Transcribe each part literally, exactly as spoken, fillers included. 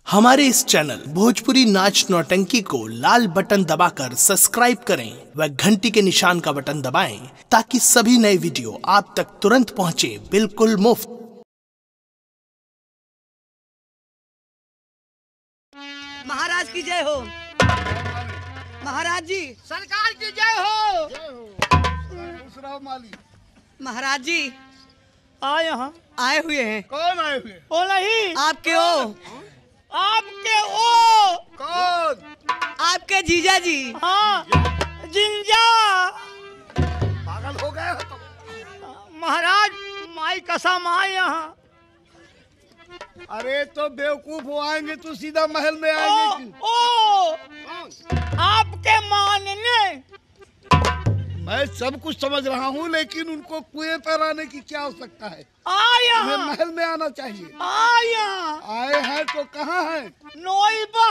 हमारे इस चैनल भोजपुरी नाच नौटंकी को लाल बटन दबाकर सब्सक्राइब करें व घंटी के निशान का बटन दबाएं ताकि सभी नए वीडियो आप तक तुरंत पहुंचे बिल्कुल मुफ्त। महाराज की जय हो। महाराज जी सरकार की जय हो। महाराज जी आए यहाँ आए हुए हैं। कौन आए हुए? ओ नहीं, आपके ओ आपके ओ कौन? आपके जीजा जी। हाँ, जिंजा पागल हो गए हो तो। महाराज माई कसम आए यहाँ। अरे तो बेवकूफ हो, आएंगे तो सीधा महल में ओ, आएंगे। ओ आपके मानने मैं सब कुछ समझ रहा हूँ, लेकिन उनको कुएं पर आने की क्या आवश्यकता है? आया उन्हें महल में आना चाहिए। आया आए हैं तो कहाँ हैं? नोईबा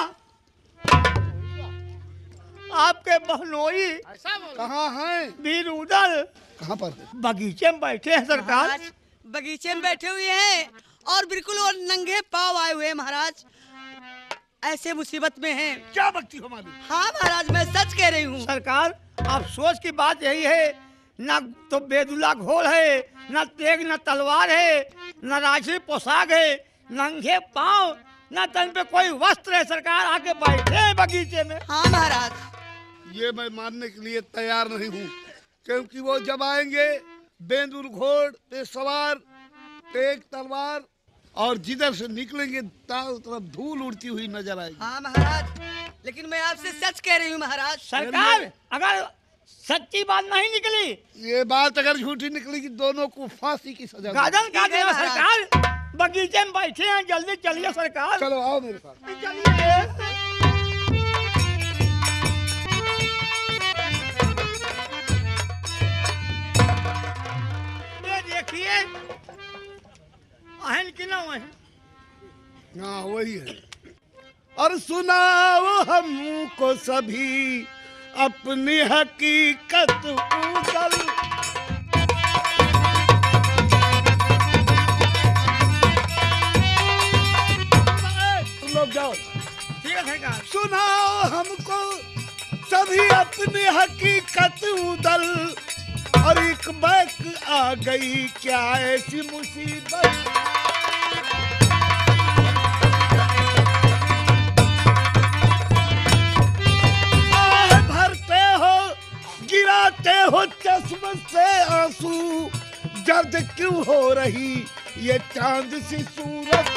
आपके बहनोई कहाँ हैं? वीर उदल कहाँ पर? बगीचे में बैठे हैं सरकार। महाराज बगीचे में बैठे हुए हैं और बिल्कुल वो नंगे पाँव आए हुए हैं। महाराज ऐसे मुसीबत में हैं। क्या बकती हो मालूम? हाँ महाराज मैं सच कह रही हूँ। सरकार अफसोस की बात यही है, न तो बेदुला घोल है, न तेग न तलवार है, न राजसी पोशाक है, नंगे पाँव, न तन पे कोई वस्त्र है। सरकार आके बैठे हैं बगीचे में। हाँ महाराज ये मैं मानने के लिए तैयार नहीं हूँ, क्योंकि वो जब आएंगे बेंदुल घोड़ पे सवार, तेग तलवार, और जिधर से निकलेंगे चारों तरफ धूल उड़ती हुई नजर आएगी। हाँ महाराज, लेकिन मैं आपसे सच कह रही हूँ महाराज। सरकार अगर सच्ची बात नहीं निकली, ये बात अगर झूठी निकलेगी दोनों को फांसी की सजा। गाजन का ठीक है देना। महाराज। सरकार बगीचे में बैठे हैं, जल्दी चलिए सरकार। चलो आओ मेरे साथ। चलिए। ये देखिए आहन की ना है। हाँ वही है। और सुनाओ हमको सभी अपनी हकीकत उगल। तुम लोग जाओ। ठीक है सरकार। सुनाओ हमको सभी अपनी हकीकत उदल, और एक बैक आ गई क्या ऐसी मुसीबत। आह भरते हो, गिराते हो चश्म से आंसू, दर्द क्यों हो रही ये चांद सी सूरत।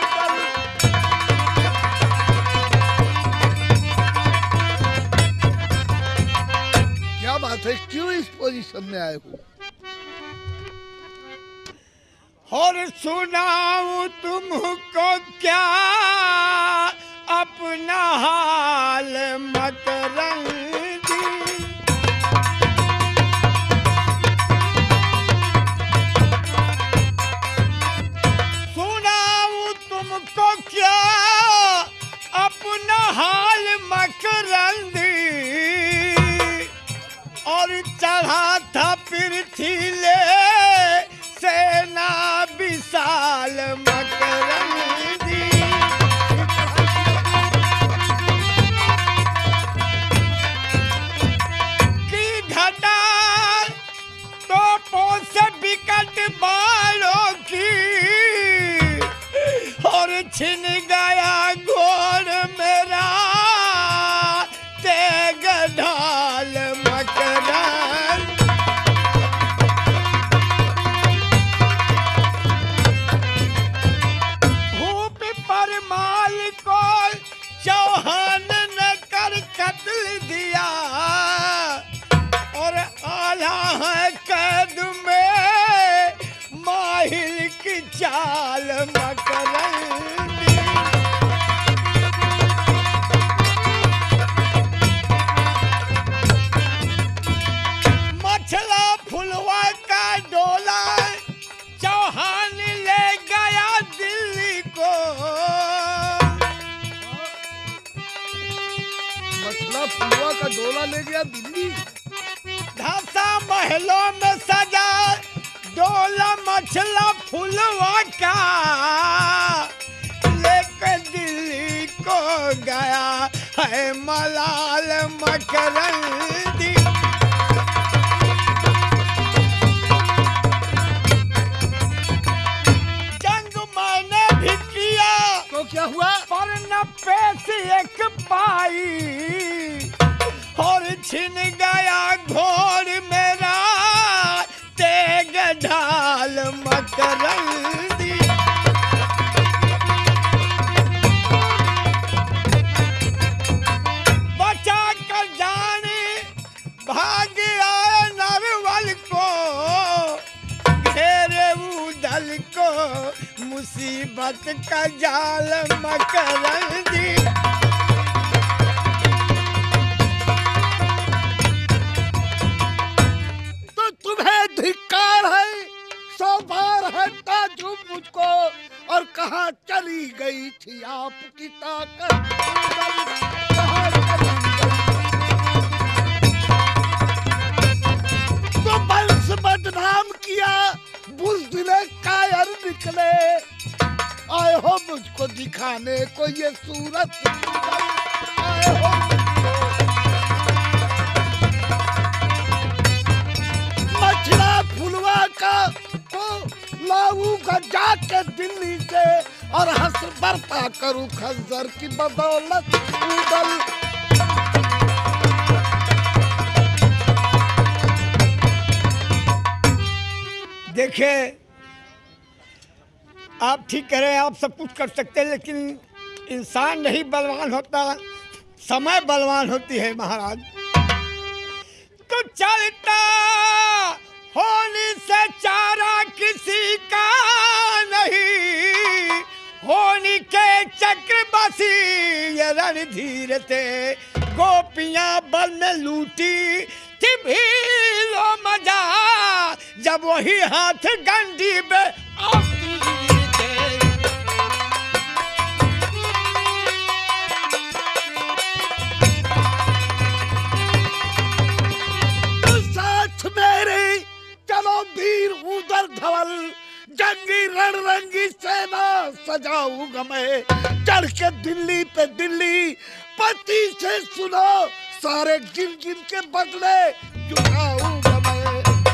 क्या बात है, क्यों इस पोजीशन में आए हो? और सुनाऊं तुमको क्या अपना हाल मतरंगी। सुनाऊं तुमको क्या अपना हाल मकरंदी, और चढ़ा था पृथ्वी सेना विशाल मकरंदी। की घटा तोपों से विकट बालों की, और छिन गया घोड़ मेरा तेग ढाल मकरंद। भूप पर माल को चौहान ने कर कत्ल दिया, और आला है कैद में माहिल की चाल मकरंदी। मछला फुलवा का डोला चौहान ले गया दिल्ली को, मछला फुलवा का डोला ले गया दिल्ली। धसा महलों में सजा डोला मछला फुलवा का लेकर दिल्ली को गया है मलाल मकरंदी। जंग मैंने भी किया तो क्या हुआ? पर न पैसे एक पाई और छिन गया घोड़ मेरा तेग ढाल मकरंदी। बचा कर जाने भाग आए नरवल को घेरे उदल को मुसीबत का जाल मकरंदी। तुम्हें धिक्कार है, सौ बार है ताजुब मुझको, और कहाँ चली गई थी आपकी ताकत? कहाँ चली गई? तो वंश बदनाम किया, बुज़दिले कायर निकले, आए हो मुझको दिखाने को ये सूरत, आए हो फुलवा का को लाऊंगा जाके दिल्ली से, और हंस बरपा करूं खंजर की बदौलत उदल। देखिए आप ठीक कह रहे हैं, आप सब कुछ कर सकते हैं, लेकिन इंसान नहीं बलवान होता, समय बलवान होती है महाराज। तो चलता होने से चारा किसी का नहीं, होनी के चक्र बसी ये रणधीर थे, गोपियां बल में लूटी थी भीलो मजा, जब वही हाथ गंडी में आती थे। साथ मेरे चलो वीर उधर धवल, जंगी रणरंगी सेना सजाऊंगा मैं, चढ़ के दिल्ली पे दिल्ली, पति से सुनो सारे गिन गिन के बदले चुकाऊंगा मैं।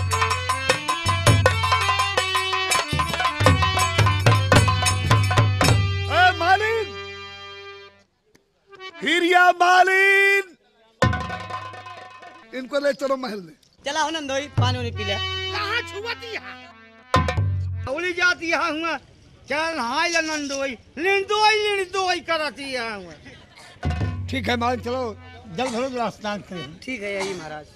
ए मालिन, हिरिया मालिन, इनको ले चलो महल में। चला हो नंदोई, पानी उनी पी ले। कहाँ छुआती है उड़ी जाती है हुआ, चल हाय नंदोई निंदोई निंदोई कराती है हुआ। ठीक है मालिक, चलो जल्द भरो स्नान करें। ठीक है यही महाराज।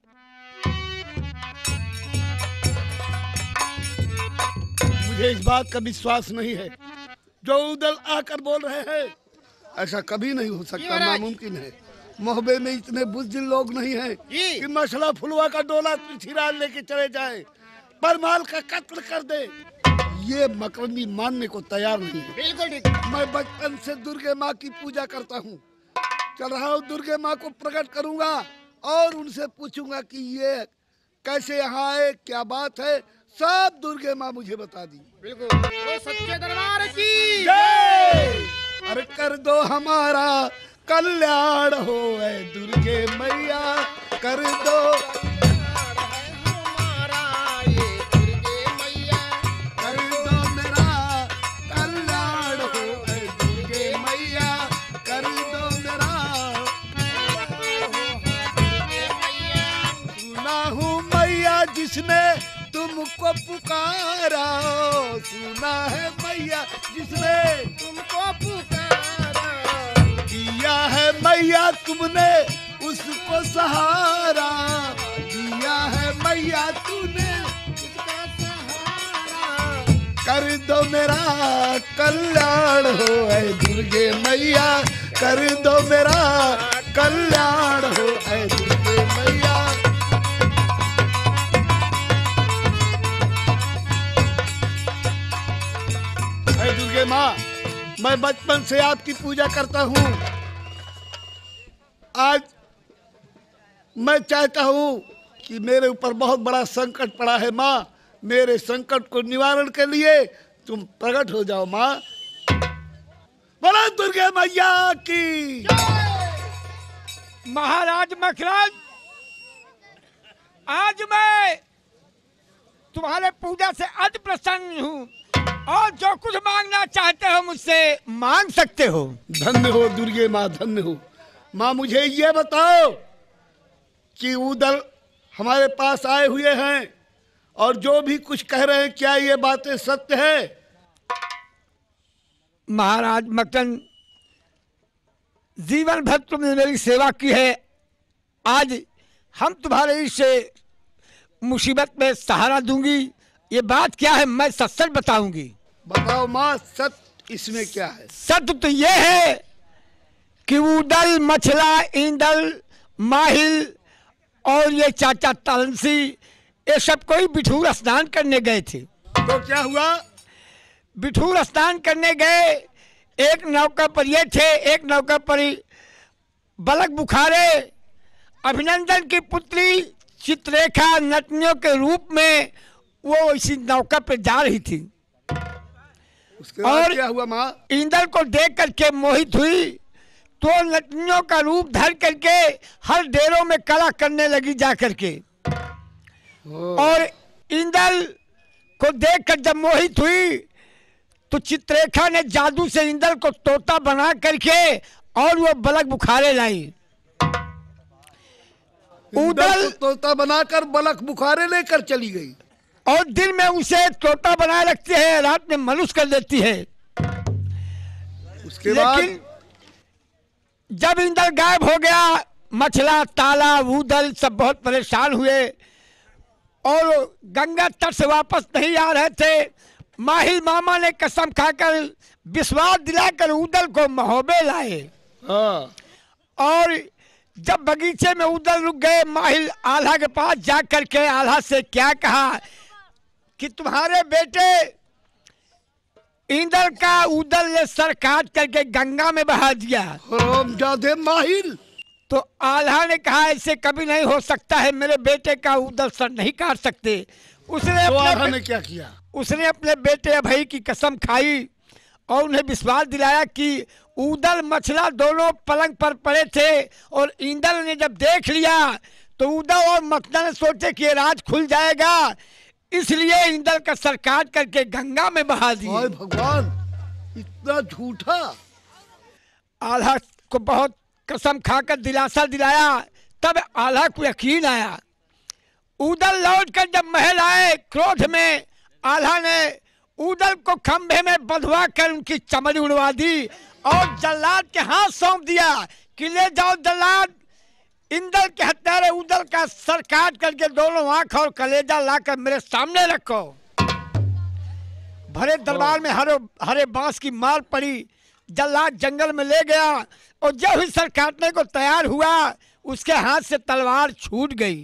मुझे इस बात का विश्वास नहीं है जो उदल आकर बोल रहे हैं, ऐसा कभी नहीं हो सकता, नामुमकिन है। मोहबे में इतने बुज़दिल लोग नहीं हैं कि मसला फुलवा का डोला पृथ्वीराज लेके चले जाए, परमाल का कत्ल कर दे। ये मकरंदी मानने को तैयार नहीं है। बिल्कुल ठीक। मैं बचपन से दुर्गे माँ की पूजा करता हूँ, चल रहा हूँ दुर्गे माँ को प्रकट करूँगा और उनसे पूछूंगा कि ये कैसे यहाँ आए, क्या बात है, सब दुर्गे माँ मुझे बता दी। बिल्कुल, वो सच्चे दरबार की जय। अरे कर दो हमारा कल्याण हो ऐ दुर्गे मैया, कर दो हमारा ये दुर्गे मैया, कर दो मेरा कल्याण हो ऐ दुर्गे मैया, कर दो मेरा। सुना हूँ मैया जिसने तुमको पुकारा, सुना है मैया जिसने तुमको पुकारा, दिया है मैया तुमने उसको सहारा, दिया है मैया तूने उसका सहारा। कर दो मेरा कल्याण हो ऐ दुर्गे मैया, कर दो मेरा कल्याण हो ऐ दुर्गे मैया। ऐ दुर्गे माँ, मैं बचपन से आपकी पूजा करता हूँ, आज मैं चाहता हूँ कि मेरे ऊपर बहुत बड़ा संकट पड़ा है माँ, मेरे संकट को निवारण के लिए तुम प्रकट हो जाओ माँ। बोलो दुर्गे मैया की। महाराज मखराज, आज मैं तुम्हारे पूजा से अति प्रसन्न हूँ और जो कुछ मांगना चाहते हो मुझसे मांग सकते हो। धन्य हो दुर्गे माँ, धन्य हो माँ। मुझे ये बताओ कि उधर हमारे पास आए हुए हैं और जो भी कुछ कह रहे हैं, क्या ये बातें सत्य है? महाराज मक्कन, जीवन भर तुमने मेरी सेवा की है, आज हम तुम्हारे इस मुसीबत में सहारा दूंगी। ये बात क्या है मैं सच सच बताऊंगी। बताओ माँ, सत्य इसमें क्या है? सत्य तो ये है कि उदल, मछला, ईंदल, माहिल और ये चाचा तालसी, ये सब कोई बिठूर स्नान करने गए थे। तो क्या हुआ? बिठूर स्नान करने गए, एक नौका पर ये थे, एक नौका पर बलक बुखारे, अभिनंदन की पुत्री चित्ररेखा नटनियों के रूप में वो इसी नौका पे जा रही थी। उसके बाद और क्या हुआ माँ? इंद्र को देख करके मोहित हुई तो नटनियों का रूप धर करके हर डेरों में कला करने लगी जा करके। और इंद्र को देखकर जब मोहित हुई तो चित्ररेखा ने जादू से इंद्र को तोता बना करके और वो बलक बुखारे लाई। उदल तोता बनाकर बलक बुखारे लेकर चली गई और दिन में उसे तोता बनाए रखती है, रात में मनुष्य कर देती है। उसके लेकिन बाद जब इंद्र गायब हो गया, मछला, ताला, उदल सब बहुत परेशान हुए और गंगा तट से वापस नहीं आ रहे थे। माहिल मामा ने कसम खाकर विश्वास दिलाकर उदल को महोबे लाए। हाँ। और जब बगीचे में उदल रुक गए, माहिल आल्हा के पास जा करके आल्हा से क्या कहा कि तुम्हारे बेटे इंद्र का उदल ने सर काट करके गंगा में बहा दिया। हरामजादे माहिल। तो आल्हा ने कहा ऐसे कभी नहीं हो सकता है, मेरे बेटे का उदल सर नहीं काट सकते। उसने तो आल्हा अपने ने क्या किया? उसने अपने बेटे अभय की कसम खाई और उन्हें विश्वास दिलाया कि उदल, मछला दोनों पलंग पर पड़े थे और इंद्र ने जब देख लिया तो उदल और मछला ने सोचे कि ये राज खुल जाएगा, इसलिए इंद्र का सर काट करके गंगा में बहा दिया। भगवान, इतना झूठा। आल्हा को बहुत कसम खाकर दिलासा दिलाया, तब आल्हा को यकीन आया। उदल लौटकर जब महल आए, क्रोध में आल्हा ने उदल को खंभे में बंधवा कर उनकी चमड़ी उड़वा दी और जल्लाद के हाथ सौंप दिया कि ले जाओ जल्लाद, इंद्र के हत्यारे उदल का सर काट करके दोनों आंख और कलेजा लाकर मेरे सामने रखो। भरे दरबार में हरे हरे बांस की मार पड़ी। जल्लाद जंगल में ले गया और जब ही सर काटने को तैयार हुआ उसके हाथ से तलवार छूट गई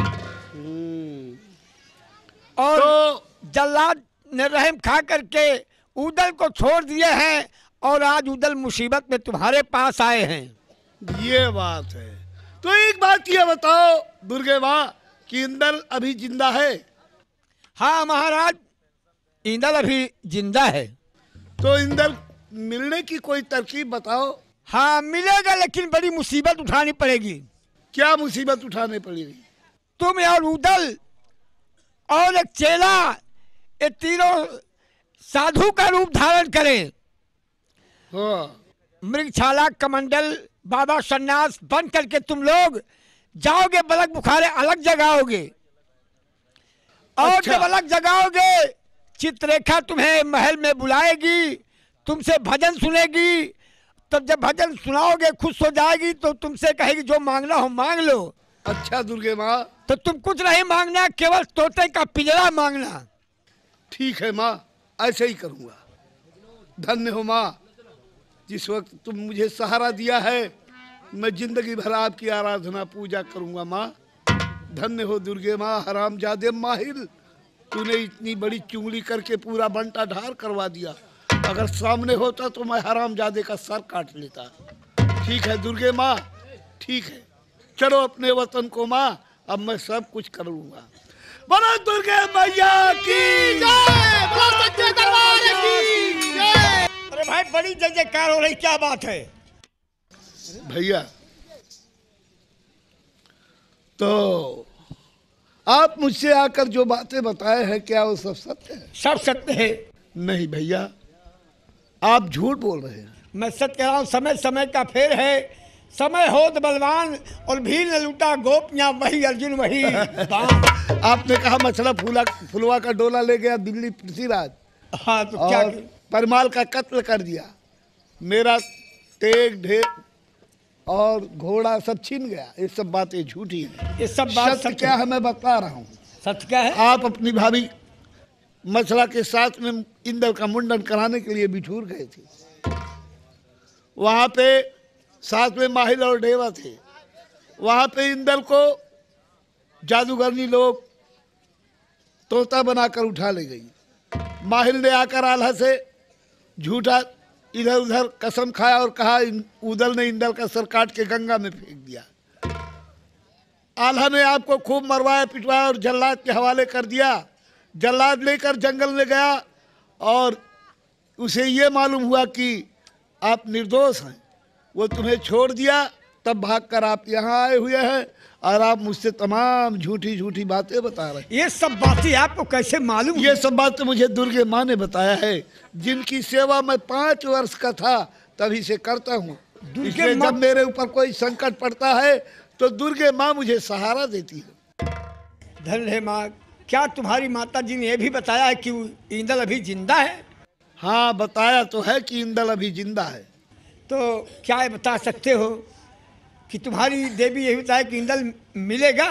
और तो जल्लाद ने रहम खा करके उदल को छोड़ दिए हैं और आज उदल मुसीबत में तुम्हारे पास आए हैं। ये बात है। तो एक बात ये बताओ दुर्गे माँ कि इंद्र अभी जिंदा है? हाँ महाराज, इंद्र अभी जिंदा है। तो इंद्र मिलने की कोई तरकीब बताओ। हाँ मिलेगा, लेकिन बड़ी मुसीबत उठानी पड़ेगी। क्या मुसीबत उठानी पड़ेगी? तुम और उदल और एक चेला, ये तीनों साधु का रूप धारण करें। हाँ। मृगछाला, कमंडल, बाबा सन्यास बन करके तुम लोग जाओगे, बलक बुखारे अलग जगाओगे और अच्छा। जब अलग जगाओगे चित्ररेखा तुम्हें महल में बुलाएगी, तुमसे भजन सुनेगी। तब जब भजन सुनाओगे खुश हो जाएगी तो तुमसे कहेगी जो मांगना हो मांग लो। अच्छा दुर्गे माँ, तो तुम कुछ नहीं मांगना, केवल तोते का पिंजरा मांगना। ठीक है माँ, ऐसे ही करूँगा। धन्य हो माँ, जिस वक्त तुम मुझे सहारा दिया है मैं जिंदगी भर आपकी आराधना पूजा करूँगा माँ। धन्य हो दुर्गे माँ। हरामजादे माहिल, तूने इतनी बड़ी चुंगली करके पूरा बंटा ढार करवा दिया। अगर सामने होता तो मैं हरामजादे का सर काट लेता। ठीक है दुर्गे माँ, ठीक है, चलो अपने वतन को माँ, अब मैं सब कुछ कर लूंगा। बोलो दुर्गे मैया की जय, बोलो सच्चे दरबार की जय। अरे है, बड़ी जय जयकार हो रही, क्या बात है? भैया तो आप मुझसे आकर जो बातें बताए हैं क्या वो सब सत्य है? सब सत्य है। नहीं भैया, आप झूठ बोल रहे हैं। मैं सत्य कह रहा हूँ, समय समय का फेर है, समय हो तो बलवान और भील न लूटा गोपियां वही अर्जुन वही बाण। आपने कहा मछला फूला फुलवा का डोला ले गया दिल्ली पृथ्वीराज, हाँ तो क्या और कि- परमाल का कत्ल कर दिया, मेरा तेग ढेर और घोड़ा सब छीन गया। ये सब बातें झूठी हैं। ये सब बात सत्य सत्य क्या है मैं बता रहा हूँ। सत्य क्या है? आप अपनी भाभी मछला के साथ में इंद्र का मुंडन कराने के लिए बिठूर गए थे। वहां पे साथ में माहिल और डेवा थे। वहां पे इंद्र को जादूगरनी लोग तोता बनाकर उठा ले गई। माहिल ने आकर आल्हा से झूठा इधर उधर कसम खाया और कहा उदल ने इंद्र का सर काट के गंगा में फेंक दिया। आल्हा ने आपको खूब मरवाया पिटवाया और जल्लाद के हवाले कर दिया। जल्लाद लेकर जंगल में गया और उसे ये मालूम हुआ कि आप निर्दोष हैं। वो तुम्हें छोड़ दिया, तब भागकर आप यहाँ आए हुए हैं और आप मुझसे तमाम झूठी झूठी बातें बता रहे हैं। ये सब बातें आपको कैसे मालूम? ये सब बातें मुझे दुर्गे माँ ने बताया है, जिनकी सेवा मैं पाँच वर्ष का था तभी से करता हूँ। दुर्गे इसलिए माँ- जब मेरे ऊपर कोई संकट पड़ता है तो दुर्गे माँ मुझे सहारा देती है। धन है माँ, क्या तुम्हारी माता जी ने यह भी बताया है कि इंद्र अभी जिंदा है? हाँ बताया तो है कि इंद्र अभी जिंदा है। तो क्या ये बता सकते हो कि तुम्हारी देवी यही बताया कि इंद्र मिलेगा?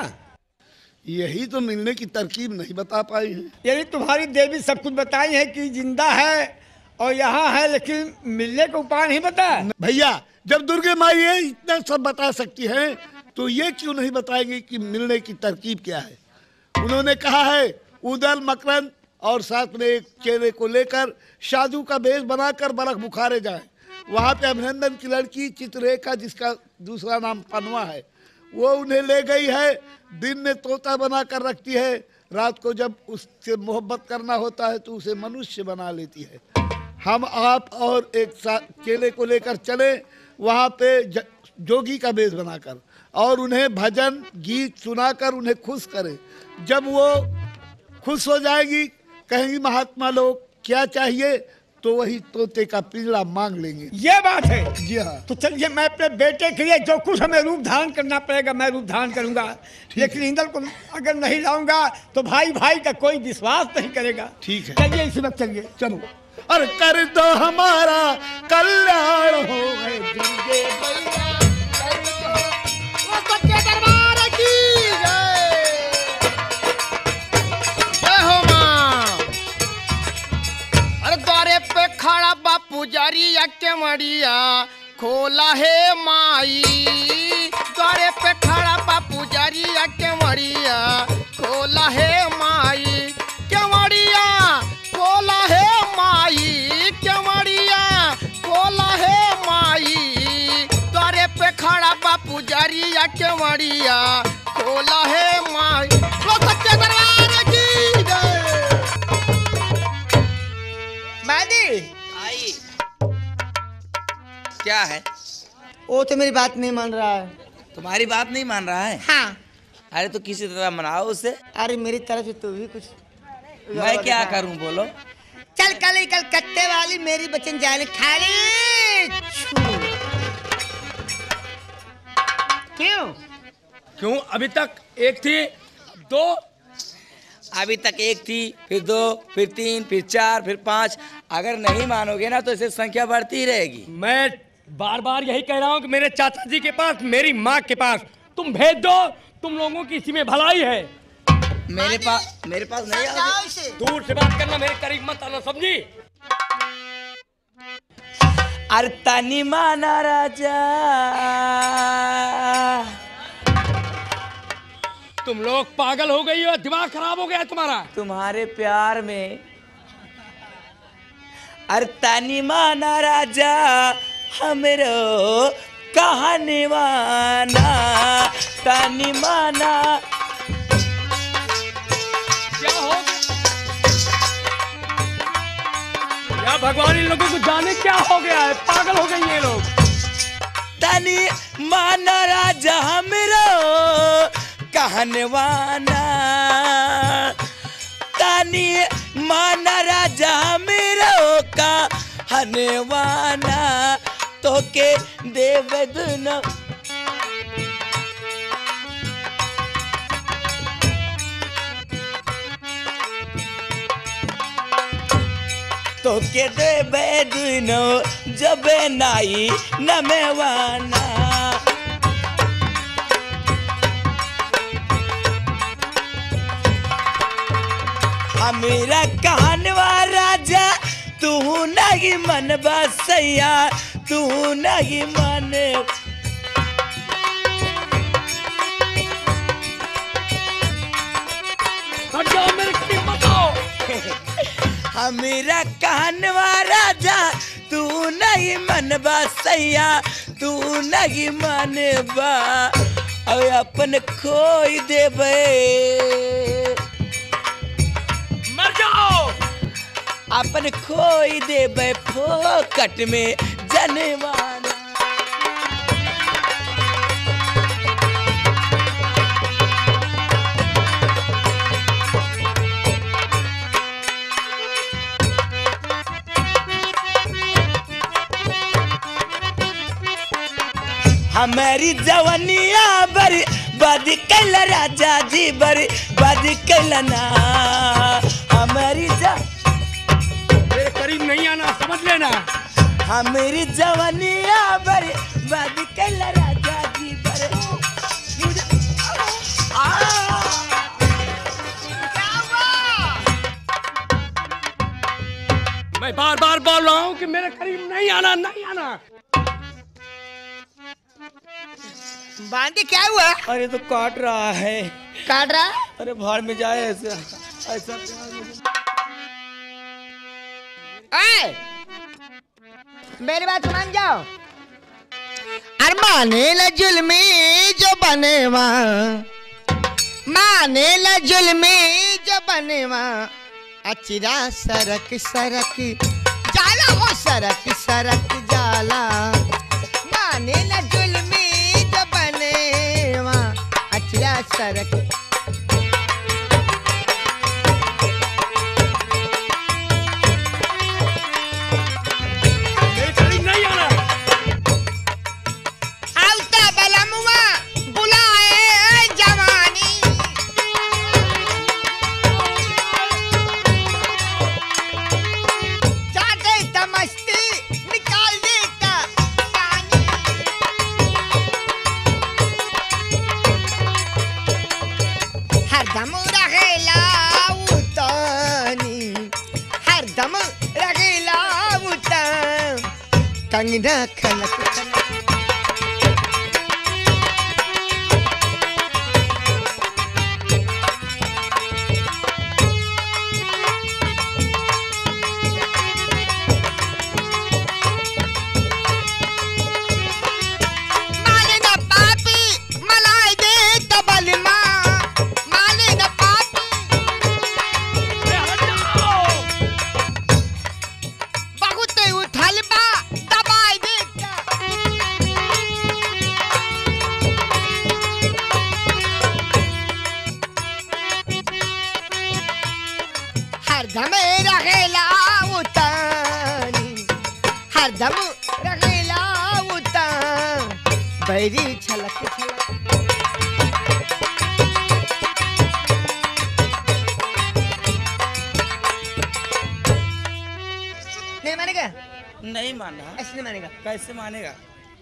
यही तो मिलने की तरकीब नहीं बता पाई है। यानी तुम्हारी देवी सब कुछ बताई है कि जिंदा है और यहाँ है, लेकिन मिलने का उपाय नहीं बताया। भैया जब दुर्गे माँ ये इतना सब बता सकती हैं तो ये क्यों नहीं बताएंगे कि मिलने की तरकीब क्या है। उन्होंने कहा है उदल मकरंद और साथ में एक चेहरे को लेकर साधु का भेष बनाकर बरख बुखारे जाए। वहाँ पे अभिनंदन की लड़की चित्ररेखा, जिसका दूसरा नाम पनवा है, वो उन्हें ले गई है। दिन में तोता बना कर रखती है, रात को जब उससे मोहब्बत करना होता है तो उसे मनुष्य बना लेती है। हम आप और एक चेले को लेकर चले वहाँ पे जोगी का भेष बनाकर और उन्हें भजन गीत सुनाकर उन्हें खुश करें। जब वो खुश हो जाएगी, कहेंगी महात्मा लोग क्या चाहिए, तो वही तोते का पिंजरा मांग लेंगे। ये बात है। जी हाँ। तो चलिए, मैं अपने बेटे के लिए जो कुछ हमें रूप धारण करना पड़ेगा मैं रूप धारण करूंगा, लेकिन इंद्र को अगर नहीं लाऊंगा तो भाई भाई का कोई विश्वास नहीं करेगा। ठीक है। चलिए इसी वक्त चलिए। चलो। अरे कर दो हमारा कल्याण हो गए दुर्गे मैया, कर दो वो सच्चे दरबार की जय। जय हो माँ। अरे द्वारे पे खड़ा बापू जारिया के मड़िया खोला है माई। द्वारे पे खड़ा बापू जारिया के मड़िया खोला है माई। के मड़िया खोला है माई, के मड़िया खोला है माई। द्वारे पे खड़ा बापू जारिया के मड़िया खोला है माई। लो सच्चे दरबार की जय। मैदी आई क्या है? वो तो मेरी बात नहीं मान रहा है। तुम्हारी बात नहीं मान रहा है? हाँ। अरे तो किसी तरह मनाओ उसे। अरे मेरी तरफ से तू भी कुछ। मैं क्या करूं बोलो? चल कल कलकत्ते वाली मेरी बचन जाने खाली छू। क्यों? क्यों? अभी तक एक थी, दो, अभी तक एक थी, फिर दो, फिर तीन, फिर चार, फिर पाँच। अगर नहीं मानोगे ना तो इसे संख्या बढ़ती ही रहेगी। मैं बार बार यही कह रहा हूँ कि मेरे चाचा जी के पास, मेरी माँ के पास तुम भेज दो। तुम लोगों की इसी में भलाई है। मेरे पास मेरे पास नहीं आओगे। इसे। दूर से बात करना, मेरे करीब मत आना, समझी? अरे तनी माना राजा, तुम लोग पागल हो गई हो, दिमाग खराब हो गया तुम्हारा। तुम्हारे प्यार में। अरे तनी माना राजा हमरो कहानी माना, तनी माना। क्या हो क्या क्या भगवान इन लोगों को जाने क्या हो गया है, पागल हो गए ये लोग। तनी माना राजा हमरो कहनवाना, तनी माना राजा हमरो कहनवाना, तो के देव दुनो तो के देवे दुनो जबे नाई नमेवाना। हमेरा कहनवा राजा तू नहीं मन बसैया, तू नहीं मन हट जाओ मेरे करीब मत आओ। हमेरा कहनवा राजा तू नहीं मनबा सैया, तू नहीं मनबा और अपन खोई देबे, मर जाओ। अपन खोई देबे फोकट में जनवाना। हमारी जवानिया बरी बद कैल राजा जी, बरी बद कैल ना हमारी जा मेरे करीब नहीं आना, समझ लेना। हमारी जवानिया बरी बद कैल राजा जी, बरी मैं बार बार बोल रहा हूँ कि मेरे करीब नहीं आना, नहीं आना। बांधे क्या हुआ? अरे तो काट रहा है। काट रहा? अरे भाड़ में जाए ऐसा ऐसा। ए, मेरी बात मान जाओ। अरे माने ल जुल्मी जो बनेवा, माने ल जुल्मी जो बनेवा, अचिरा सरक सरक जाला हो, सरक सरक जाला। माने ल जुल्मी जो बनेवा, अचिरा सरक मेरे करीब नहीं आना। आउता बलमुआ बुलाए जवानी, चाटे तमस्ती निकाल देता पानी। हरदम रहेला उतानी, हरदम रहेला उतान, कंगना खनक खनक। माले न पापी मलाई दे तबल माँ, माले न पापी अरे हट जाओ। बहुत उठल बा दबाई देता। हरदम रहेला उतानी, हरदम रहेला उतान, बैरी छलक छलक। नहीं मानेगा? नहीं माना। ऐसे नहीं मानेगा। कैसे मानेगा?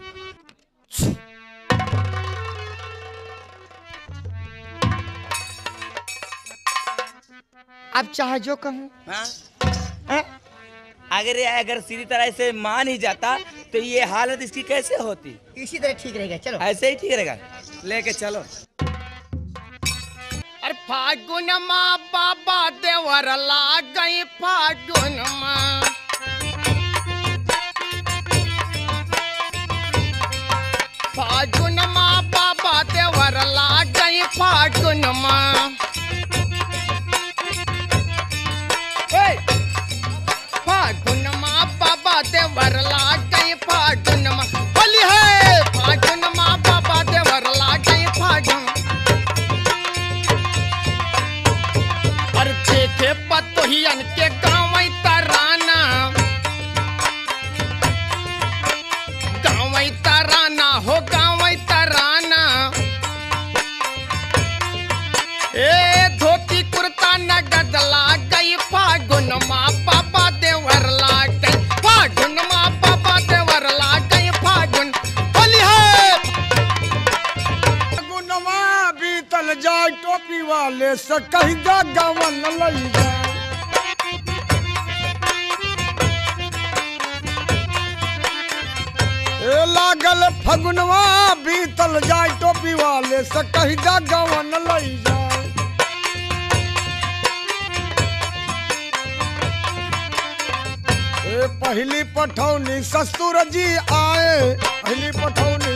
अब चाहे जो कहूँ। हाँ? हाँ? अगर ये अगर सीधी तरह से मान ही जाता तो ये हालत इसकी कैसे होती? इसी तरह ठीक रहेगा। चलो ऐसे ही ठीक रहेगा, लेके चलो। अरे फागुन माँ बाबा देवर लाग गई, फागुन माँ फागुन माँ बाबा देवर लाग गई, फागुन माँ फागुन माँ वाले से कहीं दा गवन लई जाए। ए लागल फगुनवा बीतल जाए टोपी वाले से कहीं दा गवन लई जाए। ए पहली पठौनी ससुर जी आए, पहली पठौनी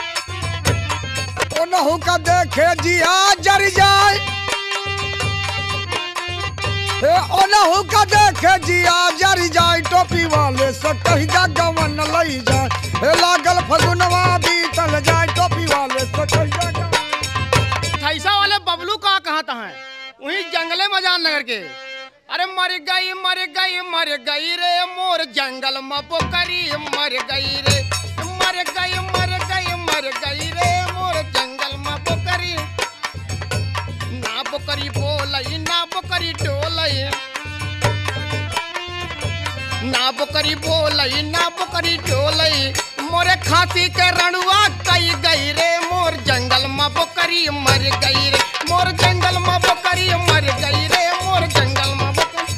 ओनहु का देखे जिया जर जाए। ए ओनहु का देखे जिया जर जाए टोपी वाले से कहीं दा गवन लई जाए। ए लागल फगुनवा बीतल जाए टोपी वाले से कहीं दा गवन। थैसा वाले बबलू का कहाँ था है वही जंगले मजान नगर के। अरे मर गई मर गई मर गई रे मोर जंगल में बोकरी मर गई रे। मर गई मर गई मर गई रे मोर जंगल में बोकरी। ना बोकरी बोलई ना बोकरी डोलई। ना बोकरी बोलई ना बोकरी डोलई। मोरे खांसी के रणुआ कई गई रे मोर जंगल में बोकरी मर गई रे। मोर जंगल में बोकरी मर गई रे मोर जंगल में।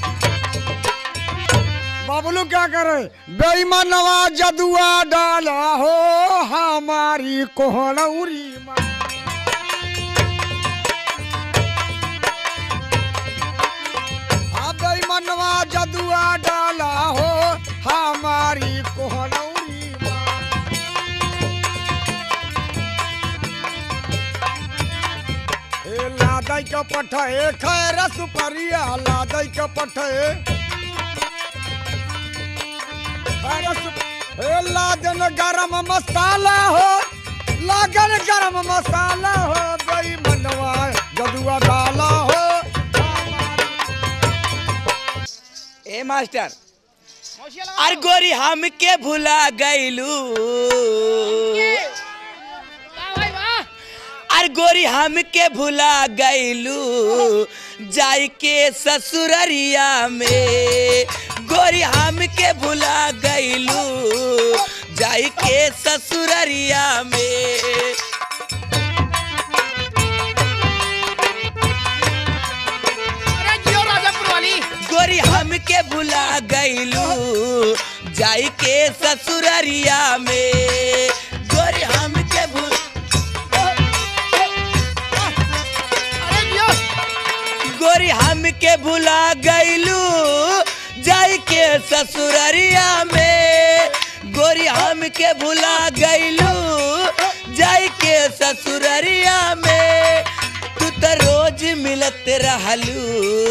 बबलू क्या करे बेईमानवा जदुआ डाला हो हमारी कोहड़ौरी में। बेईमानवा जदुआ डाला हो हमारी कोहड़ौरी में। ए लादई का पठे खैर सुपरिया लादई का पठे लागन गरम मसाला हो लागन गरम मसाला हो बेईमानवा जदुआ डाला हो। ए मास्टर अरे गोरी हम के भुला गईलू। अरे गोरी हम के भुला गईलू जाई के ससुररिया में। गोरी हम के भुला गईलू जाई के ससुररिया में। अरे जियो राजापुर वाली। गोरी हम के भुला गईलू जाई के ससुररिया में। गोरी हम के भुला गोरी हम के भुला गईलू जाई के ससुररिया में। गोरी हम के भुला गईलू जाई के ससुररिया में। तू तो रोज मिलत रहलू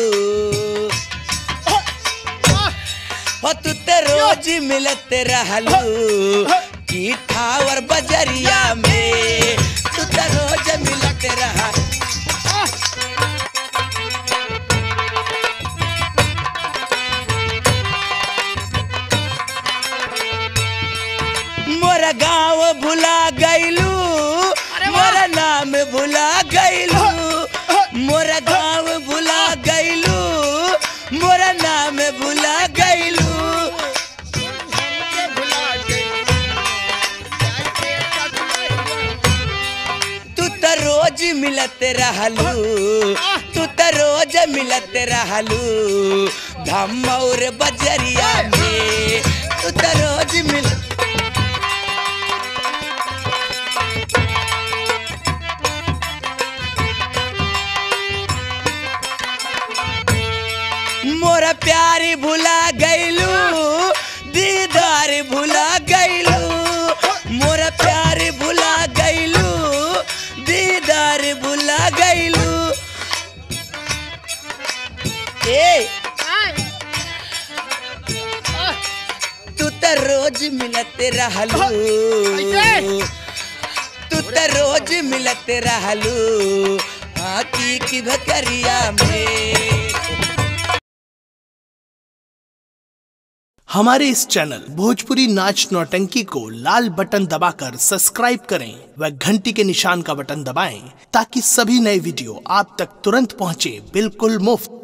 हो तू तो रोज मिलत रहलू की ठावर बजरिया में। तू तो रोज मिलत रहा मोरा गाँव भुला गईलू मोरा नाम भुला गईलू। मोरा गाँव भुला गईलू मोरा नाम भुला गईलू। तू तो रोज मिलत रहलू तू तो रोज मिलत रहलू धमौर बजरिया में। तू तो रोज मिल मोरा प्यारी भुला गईलू दीदार भुला गईलू। मोरा प्यारी भुला गईलू दीदार भुला गईलू। ए तू तो रोज मिलत रहलू तू तो रोज मिलत रहलू आकी की भकरिया में। हमारे इस चैनल भोजपुरी नाच नौटंकी को लाल बटन दबाकर सब्सक्राइब करें व घंटी के निशान का बटन दबाएं ताकि सभी नए वीडियो आप तक तुरंत पहुंचे बिल्कुल मुफ्त।